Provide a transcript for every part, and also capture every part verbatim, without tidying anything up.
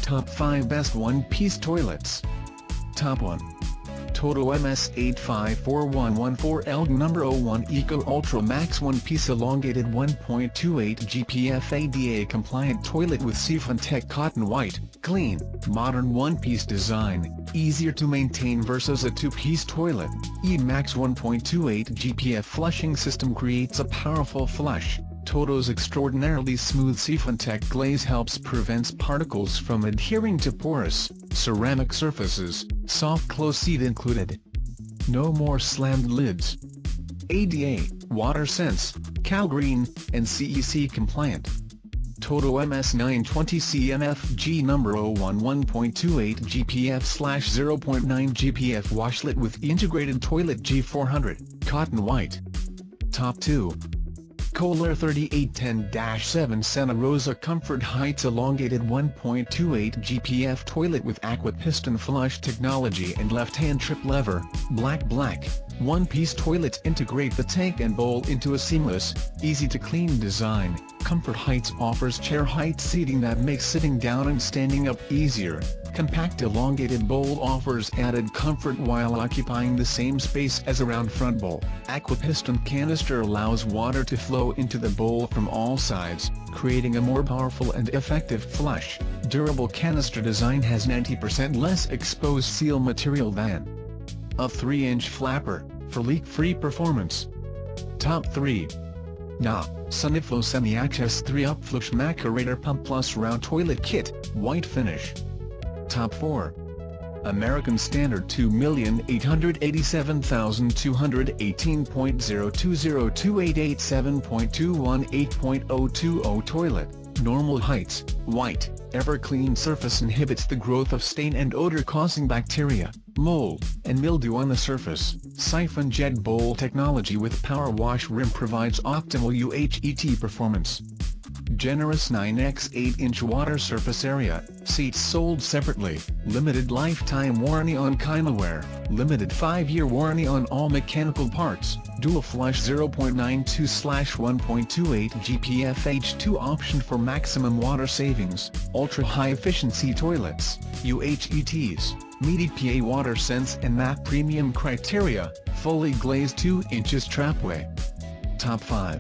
Top five Best One-Piece Toilets. Top one. Toto M S eight five four one one four L Number oh one Eco Ultra Max One Piece Elongated one point two eight G P F A D A Compliant Toilet with Siphon-Tech Cotton White, clean, modern one-piece design, easier to maintain versus a two-piece toilet. E-Max one point two eight G P F Flushing System creates a powerful flush. Toto's extraordinarily smooth Siphon-Tech glaze helps prevents particles from adhering to porous, ceramic surfaces, soft close seat included. No more slammed lids. A D A, WaterSense, CalGreen, and C E C compliant. Toto M S nine twenty C M F G Number oh one one point two eight G P F slash zero point nine G P F Washlet with Integrated Toilet G four hundred, Cotton White. Top two. Kohler thirty-eight ten dash seven Santa Rosa Comfort Heights Elongated one point two eight G P F Toilet with Aqua Piston Flush Technology and Left-Hand Trip Lever, Black Black. One-piece toilets integrate the tank and bowl into a seamless, easy-to-clean design. Comfort Heights offers chair height seating that makes sitting down and standing up easier. Compact elongated bowl offers added comfort while occupying the same space as a round front bowl. Aqua Piston canister allows water to flow into the bowl from all sides, creating a more powerful and effective flush. Durable canister design has ninety percent less exposed seal material than a three inch flapper, for leak-free performance. Top three. N A, Soniflo Semi-Access three Upflush Macerator Pump Plus Round Toilet Kit, White Finish. Top four. American Standard two million eight hundred eighty-seven thousand two hundred eighteen point zero two zero two eight eight seven point two one eight point zero two zero Toilet, Normal Heights, White, Ever-Clean Surface inhibits the growth of stain and odor-causing bacteria, mold, and mildew on the surface. Siphon Jet Bowl technology with Power Wash Rim provides optimal U H E T performance. Generous nine by eight inch water surface area, seats sold separately, limited lifetime warranty on Kinaware, limited five year warranty on all mechanical parts, dual flush zero point nine two slash one point two eight G P F H two option for maximum water savings, ultra high efficiency toilets, U H E Ts, meet E P A WaterSense and M A P premium criteria, fully glazed two inches trapway. Top five.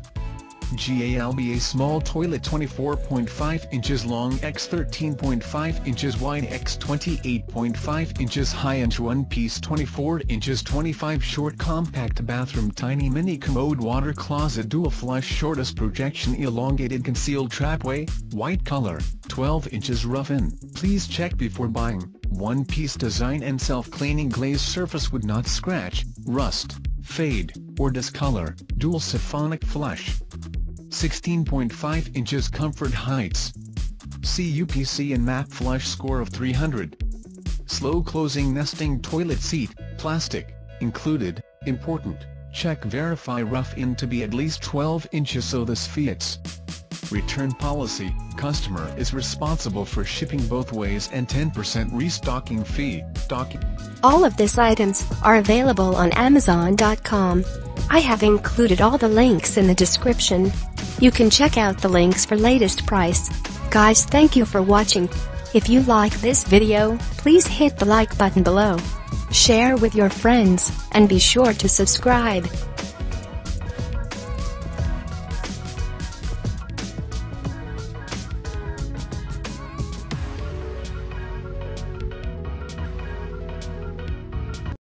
Galba Small Toilet twenty-four point five inches long by thirteen point five inches wide by twenty-eight point five inches high inch one-piece twenty-four inches twenty-five short compact bathroom tiny mini commode water closet dual flush shortest projection elongated concealed trapway, white color, twelve inches rough in. Please check before buying. One-piece design and self-cleaning glazed surface would not scratch, rust, fade, or discolor. Dual siphonic flush. sixteen point five inches Comfort Heights. C U P C and M A P flush score of three hundred. Slow closing nesting toilet seat, plastic, included. Important, check verify rough in to be at least twelve inches so this fits. Return policy, customer is responsible for shipping both ways and ten percent restocking fee. Doc- All of these items are available on Amazon dot com. I have included all the links in the description. You can check out the links for latest price. Guys, thank you for watching. If you like this video, please hit the like button below. Share with your friends, and be sure to subscribe.